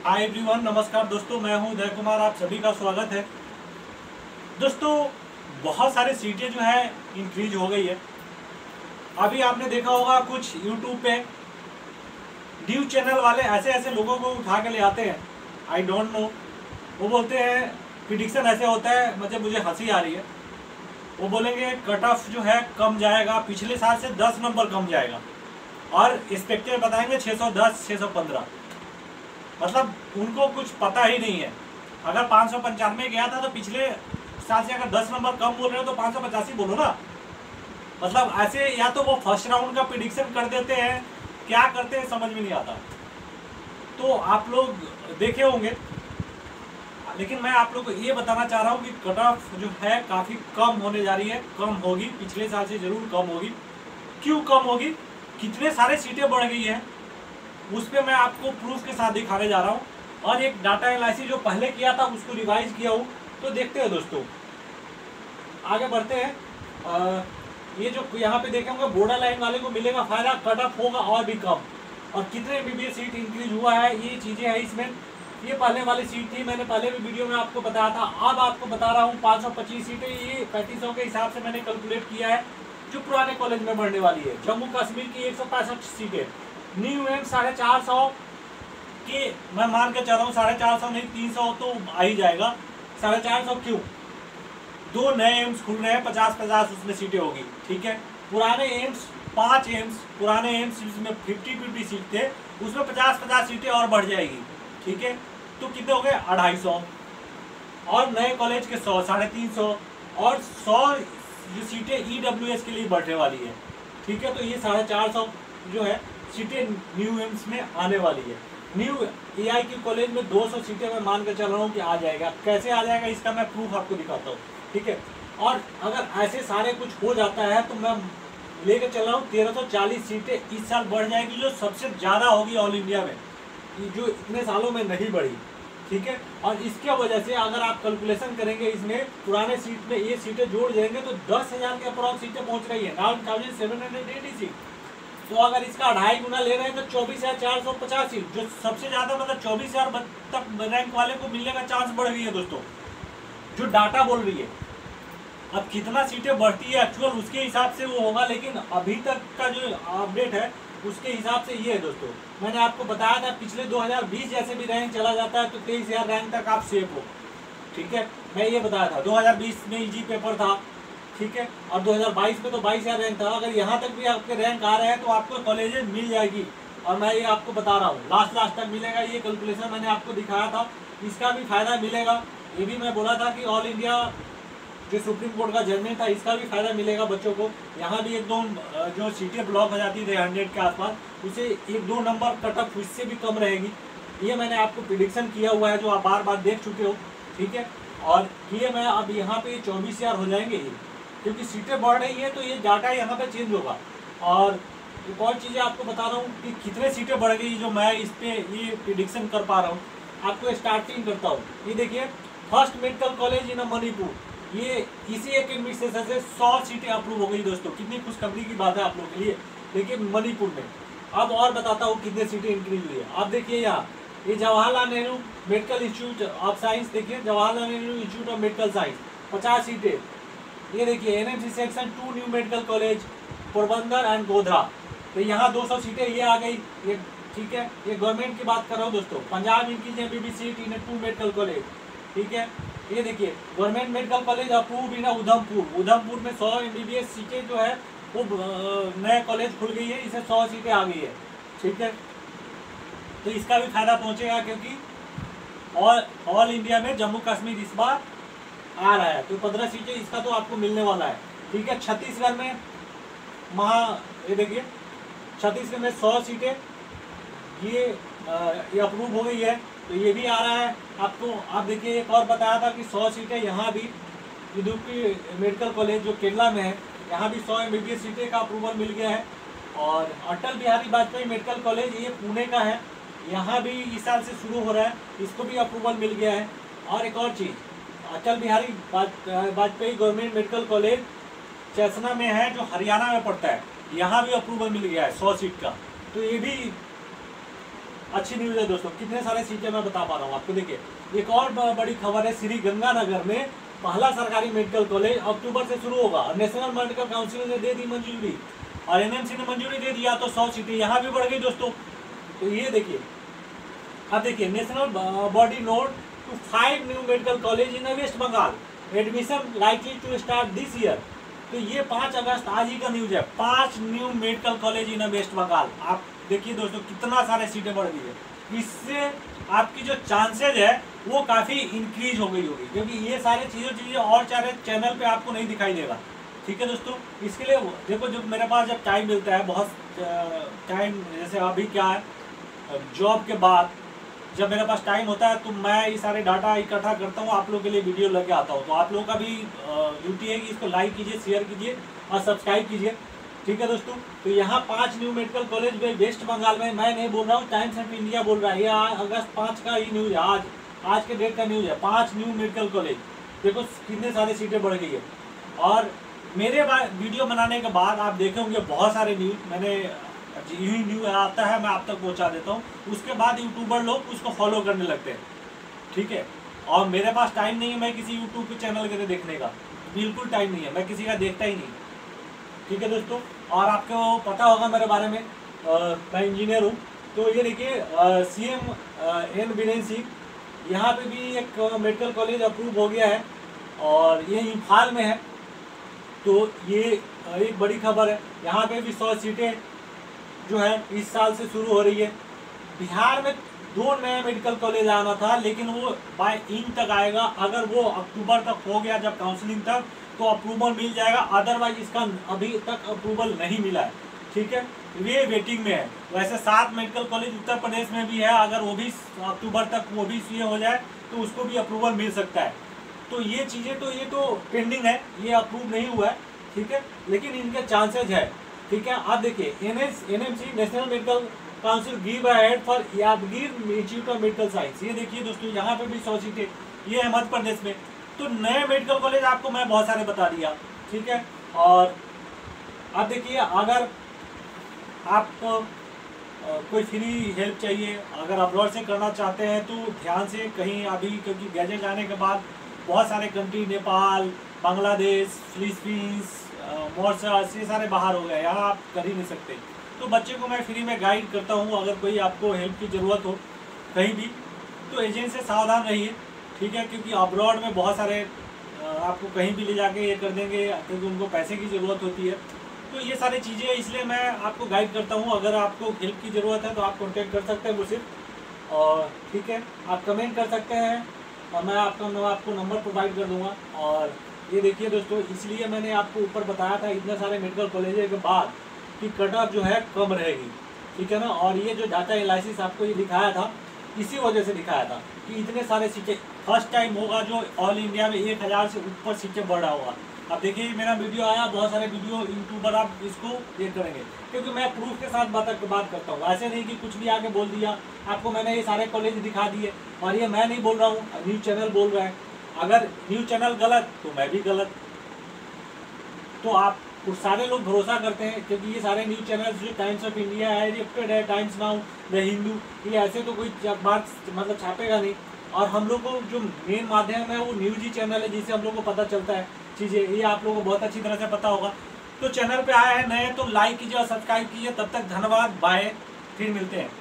Hi everyone, नमस्कार दोस्तों। मैं हूं उदय कुमार, आप सभी का स्वागत है। दोस्तों, बहुत सारे सीटें जो है इंक्रीज हो गई है। अभी आपने देखा होगा कुछ यूट्यूब पे न्यूज चैनल वाले ऐसे ऐसे लोगों को उठा के ले आते हैं। आई डोंट नो, वो बोलते हैं प्रिडिक्शन ऐसे होता है, मतलब मुझे हंसी आ रही है। वो बोलेंगे कट ऑफ जो है कम जाएगा, पिछले साल से 10 नंबर कम जाएगा, और इंस्पेक्टर बताएंगे 610 615। मतलब उनको कुछ पता ही नहीं है। अगर 595 गया था तो पिछले साल से अगर 10 नंबर कम बोल रहे हो तो 585 बोलो ना। मतलब ऐसे या तो वो फर्स्ट राउंड का प्रिडिक्शन कर देते हैं, क्या करते हैं समझ में नहीं आता। तो आप लोग देखे होंगे, लेकिन मैं आप लोग को ये बताना चाह रहा हूँ कि कट ऑफ जो है काफ़ी कम होने जा रही है। कम होगी, पिछले साल से जरूर कम होगी। क्यों कम होगी, कितने सारे सीटें बढ़ गई हैं, उस पर मैं आपको प्रूफ के साथ दिखाने जा रहा हूँ। और एक डाटा एनालिसिस जो पहले किया था उसको रिवाइज किया हूँ। तो देखते हैं दोस्तों, आगे बढ़ते हैं। ये जो यहाँ पे देखेंगे बॉर्डर लाइन वाले को मिलेगा फायदा, कट ऑफ होगा और भी कम, और कितने एमबीबीएस सीट इंक्रीज हुआ है, ये चीज़ें हैं इसमें। ये पहले वाली सीट थी, मैंने पहले भी वीडियो में आपको बताया था। अब आपको बता रहा हूँ 525 सीटें, ये 3500 के हिसाब से मैंने कैलकुलेट किया है, जो पुराने कॉलेज में बढ़ने वाली है। जम्मू कश्मीर की 165 सीटें, न्यू एम 450 के, मैं मान के चल रहा हूँ 450 नहीं 300 तो आ ही जाएगा। 450 क्यों, 2 नए एम्स खुल रहे हैं, 50-50 उसमें सीटें होगी, ठीक है। पुराने एम्स 5 एम्स, पुराने एम्स जिसमें 50-50 सीट थे, उसमें 50-50 सीटें और बढ़ जाएगी, ठीक है। तो कितने हो गए 250, और नए कॉलेज के 100, 350, और 100 जो सीटें EWS के लिए बढ़ने वाली है, ठीक है। तो ये 450 जो है सीटें न्यू एम्स में आने वाली है। न्यू AIQ कॉलेज में 200 सीटें मैं मान कर चल रहा हूँ कि आ जाएगा। कैसे आ जाएगा इसका मैं प्रूफ आपको दिखाता हूँ, ठीक है। और अगर ऐसे सारे कुछ हो जाता है तो मैं लेकर चल रहा हूँ 1340 सीटें इस साल बढ़ जाएगी, जो सबसे ज़्यादा होगी ऑल इंडिया में, जो इतने सालों में नहीं बढ़ी, ठीक है। और इसके वजह से अगर आप कैलकुलेशन करेंगे इसमें पुराने सीट में ये सीटें जोड़ देंगे तो 10,000 के अप्रॉक्स सीटें पहुँच रही है, 9,780 सीट। तो अगर इसका 2.5 गुना ले रहे हैं तो 24,450 सीट, जो सबसे ज़्यादा मतलब 24,000 तक रैंक वाले को मिलने का चांस बढ़ गई है दोस्तों, जो डाटा बोल रही है। अब कितना सीटें बढ़ती है एक्चुअल उसके हिसाब से वो होगा, लेकिन अभी तक का जो अपडेट है उसके हिसाब से ये है दोस्तों। मैंने आपको बताया था पिछले 2020 जैसे भी रैंक चला जाता है तो 23,000 रैंक तक आप सेफ हो, ठीक है। मैं ये बताया था 2020 में इजी पेपर था, ठीक है, और 2022 में तो 22,000 रैंक था। अगर यहाँ तक भी आपके रैंक आ रहे हैं तो आपको कॉलेजेस मिल जाएगी, और मैं ये आपको बता रहा हूँ लास्ट तक मिलेगा। ये कैलकुलेशन मैंने आपको दिखाया था, इसका भी फायदा मिलेगा। ये भी मैं बोला था कि ऑल इंडिया जो सुप्रीम कोर्ट का जजमेंट था इसका भी फायदा मिलेगा बच्चों को। यहाँ भी 1-2 जो सीटें ब्लॉक हो जाती थी 100 के आसपास, उसे 1-2 नंबर कट ऑफ उससे भी कम रहेगी। ये मैंने आपको प्रिडिक्शन किया हुआ है, जो आप बार बार देख चुके हो, ठीक है। और ये मैं अब यहाँ पे 24,000 हो जाएंगे ये, क्योंकि सीटें बढ़ रही हैं तो ये डाटा यहाँ पे चेंज होगा। और एक और चीज़ें आपको बता रहा हूँ कि कितने सीटें बढ़ गई, जो मैं इस पर ये प्रिडिक्शन कर पा रहा हूँ। आपको स्टार्टिंग करता हूँ, ये देखिए first medical college in Manipur, ये इसी एक एडमिनिस्ट्रेशन से 100 सीटें अप्रूव हो गई दोस्तों। कितनी खुशखबरी की बात है आप लोगों के लिए। देखिए मणिपुर में, अब और बताता हूँ कितने सीटें इंक्रीज हुई है। आप देखिए यहाँ, ये Jawaharlal Nehru medical institute of science, देखिए Jawaharlal Nehru institute of medical science 50 सीटें। ये देखिए NMC section 2 new medical college Porbandar and Godhra, तो यहाँ 200 सीटें ये आ गई, ये ठीक है। ये गवर्नमेंट की बात कर रहा हूँ दोस्तों। पंजाब इनकी MBBS सीट इन 2 मेडिकल कॉलेज, ठीक है। ये देखिए government medical college approve in Udhampur में 100 MBBS सीटें जो है वो नया कॉलेज खुल गई है, इसे 100 सीटें आ गई है, ठीक है। तो इसका भी फायदा पहुंचेगा, क्योंकि ऑल इंडिया में जम्मू कश्मीर इस बार आ रहा है, तो 15 सीटें इसका तो आपको मिलने वाला है, ठीक है। छत्तीसगढ़ में ये देखिए छत्तीसगढ़ में 100 सीटें ये अप्रूव हो गई है, तो ये भी आ रहा है आपको। आप देखिए एक और बताया था कि 100 सीटें यहाँ भी इदुक्की मेडिकल कॉलेज जो केरला में है, यहाँ भी 100 MBBS सीटें का अप्रूवल मिल गया है। और अटल बिहारी वाजपेयी मेडिकल कॉलेज ये पुणे का है, यहाँ भी इस साल से शुरू हो रहा है, इसको भी अप्रूवल मिल गया है। और एक और चीज़, Atal Bihari Vajpayee government medical college चैसना में है, जो हरियाणा में पड़ता है, यहाँ भी अप्रूवल मिल गया है 100 सीट का। तो ये भी अच्छी न्यूज़ है दोस्तों, कितने सारे सीटें मैं बता पा रहा हूँ आपको। देखिए एक और बड़ी खबर है, श्री गंगानगर में पहला सरकारी मेडिकल कॉलेज अक्टूबर से शुरू होगा। नेशनल मेडिकल काउंसिल ने दे दी मंजूरी और एनएमसी ने मंजूरी दे दिया, तो 100 सीटें यहाँ भी बढ़ गई दोस्तों। तो ये देखिए, अब देखिए national body note to 5 new medical college in West Bengal, admission likely to start this year. तो ये 5 अगस्त आज ही का न्यूज है, 5 new medical college in West Bengal. आप देखिए दोस्तों कितना सारे सीटें बढ़ गई है, इससे आपकी जो चांसेज है वो काफ़ी इंक्रीज हो गई होगी, क्योंकि ये सारी चीज़ें और सारे चैनल पे आपको नहीं दिखाई देगा। ठीक है दोस्तों, इसके लिए देखो जब मेरे पास जब टाइम मिलता है, बहुत टाइम, जैसे अभी क्या है जॉब के बाद जब मेरे पास टाइम होता है तो मैं ये सारे डाटा इकट्ठा करता हूँ, आप लोगों के लिए वीडियो लेके आता हूँ। तो आप लोगों का भी ड्यूटी है कि इसको लाइक कीजिए, शेयर कीजिए और सब्सक्राइब कीजिए। ठीक है दोस्तों, तो यहाँ 5 न्यू मेडिकल कॉलेज में वेस्ट बंगाल में, मैं नहीं बोल रहा हूँ, टाइम्स ऑफ इंडिया बोल रहा है, ये अगस्त 5 का ही न्यूज़ है, आज के डेट का न्यूज़ है। 5 न्यू मेडिकल कॉलेज, देखो कितने सारी सीटें बढ़ गई है। और मेरे वीडियो बनाने के बाद आप देखे होंगे बहुत सारे न्यूज़ मैंने यही न्यूज़ आता है मैं आप तक पहुंचा देता हूं, उसके बाद यूट्यूबर लोग उसको फॉलो करने लगते हैं। ठीक है, और मेरे पास टाइम नहीं है मैं किसी यूट्यूब के चैनल के देखने का, बिल्कुल टाइम नहीं है, मैं किसी का देखता ही नहीं। ठीक है दोस्तों, और आपको पता होगा मेरे बारे में, मैं इंजीनियर हूँ। तो ये देखिए CM N बीरेन सिंह, यहाँ पे भी एक मेडिकल कॉलेज अप्रूव हो गया है और ये इम्फाल में है। तो ये एक बड़ी खबर है, यहाँ पे भी 100 सीटें जो है इस साल से शुरू हो रही है। बिहार में 2 नया मेडिकल कॉलेज आना था, लेकिन वो बाय इन तक आएगा, अगर वो अक्टूबर तक हो गया जब काउंसलिंग तक तो अप्रूवल मिल जाएगा, अदरवाइज इसका अभी तक अप्रूवल नहीं मिला है। ठीक है, ये वेटिंग में है। वैसे 7 मेडिकल कॉलेज उत्तर प्रदेश में भी है, अगर वो भी अक्टूबर तक वो भी ये हो जाए तो उसको भी अप्रूवल मिल सकता है। तो ये चीज़ें तो ये तो पेंडिंग है, ये अप्रूव नहीं हुआ है। ठीक है, लेकिन इनके चांसेज है। ठीक है, आप देखिए NMC national medical council give ahead for Yadgir institute of medical science. ये देखिए दोस्तों यहाँ पे भी 100 सीटें, ये है मध्य प्रदेश में। तो नए मेडिकल कॉलेज आपको मैं बहुत सारे बता दिया। ठीक है, और आप देखिए अगर आपको कोई फ्री हेल्प चाहिए, अगर अब्रॉड से करना चाहते हैं तो ध्यान से कहीं अभी, क्योंकि गैजेट आने के बाद बहुत सारे country, Nepal, Bangladesh, Philippines, Mauritius, ये सारे बाहर हो गए, यहाँ आप कर ही नहीं सकते। तो बच्चे को मैं फ्री में गाइड करता हूँ, अगर कोई आपको हेल्प की ज़रूरत हो कहीं भी तो एजेंट से सावधान रहिए। ठीक है, क्योंकि अब्रॉड में बहुत सारे आपको कहीं भी ले जाके ये कर देंगे, क्योंकि उनको पैसे की ज़रूरत होती है। तो ये सारी चीज़ें, इसलिए मैं आपको गाइड करता हूँ। अगर आपको हेल्प की ज़रूरत है तो आप कॉन्टेक्ट कर सकते हैं मुझसे। और ठीक है, आप कमेंट कर सकते हैं और मैं आपको नंबर प्रोवाइड कर दूँगा। और ये देखिए दोस्तों, इसलिए मैंने आपको ऊपर बताया था इतने सारे मेडिकल कॉलेज के बाद कि कट ऑफ जो है कम रहेगी। ठीक है ना, और ये जो डाटा एनालिसिस आपको ये दिखाया था, इसी वजह से दिखाया था कि इतने सारे सीटें फर्स्ट टाइम होगा जो ऑल इंडिया में 1000 से ऊपर सीटें बढ़ रहा होगा। अब देखिए मेरा वीडियो आया, बहुत सारे वीडियो यूट्यूबर आप इसको ये करेंगे, क्योंकि मैं प्रूफ के साथ बात करता हूँ। ऐसे नहीं कि कुछ भी आके बोल दिया आपको, मैंने ये सारे कॉलेज दिखा दिए। और ये मैं नहीं बोल रहा हूँ, न्यूज़ चैनल बोल रहा है। अगर न्यूज़ चैनल गलत तो मैं भी गलत। तो आप कुछ सारे लोग भरोसा करते हैं, क्योंकि ये सारे न्यूज़ चैनल जो टाइम्स ऑफ इंडिया है, रिपोर्टेड है, टाइम्स नाउ, द हिंदू, ये ऐसे तो कोई बात मतलब छापेगा नहीं। और हम लोग को जो मेन माध्यम है वो न्यूज़ ही चैनल है, जिससे हम लोग को पता चलता है चीज़ें। ये आप लोगों को बहुत अच्छी तरह से पता होगा। तो चैनल पे आए हैं नए तो लाइक कीजिए और सब्सक्राइब कीजिए। तब तक धन्यवाद, बाय, फिर मिलते हैं।